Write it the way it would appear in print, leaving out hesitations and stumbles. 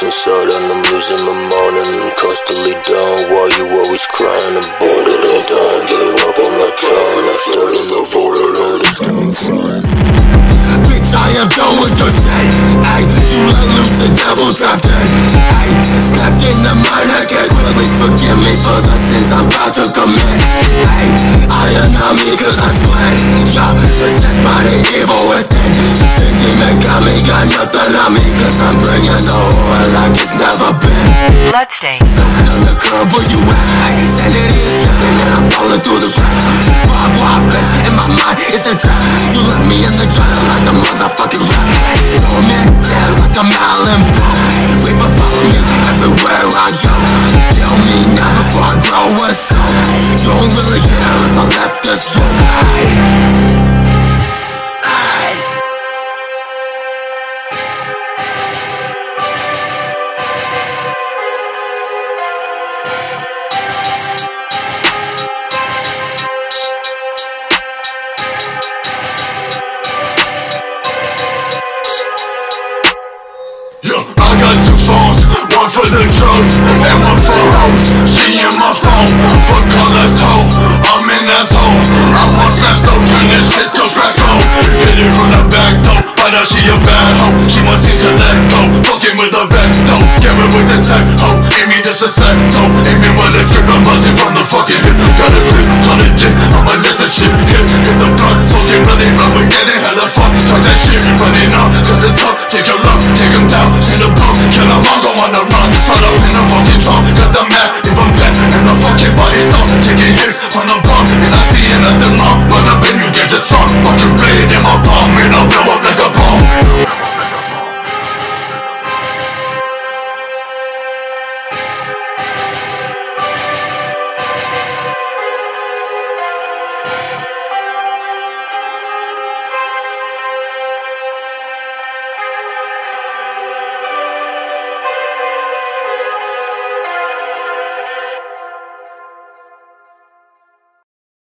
lost inside and I'm losing my mind and I'm constantly down. Why you always crying? I'm bored and I'm dying. Giving up, I'm not trying. I'm starting to vote and all this time flying. Bitch, I am done with your shit. Ayy, you let loose the devil trapped in. Ayy, stepped in the mind again. Please forgive me for the sins I'm about to commit. Ayy, I am not me cause I sweat. Yeah, possessed by the evil within. Sin demon got me, got nothing on me cause I'm bringing the horror like it's never been. Bloodstains. Sitting on the curb where you at? Ayy, sanity is slipping and I'm falling through the cracks. Barbed wire fence in my mind, it's a trap. You left me in the gutter like a motherfucking rat. Throw me dead like a Malin Bro. Reaper follow me everywhere I go. Kill me now before I grow a soul. You don't really care if I left this room. Ayy. I got two phones, one for the drugs and one for hoes. She in my phone, but colors told, I'm in that zone. I want snap stove, turn this shit to fast home. Hit it from the back door, find out she a bad hoe. She wants me to let go, fucking with a back door. Get her with the tech hoe, ain't me disrespect though. Ain't me with a script, I'm buzzing from the fucking hip. Got a grip, call it dick, I'ma let that shit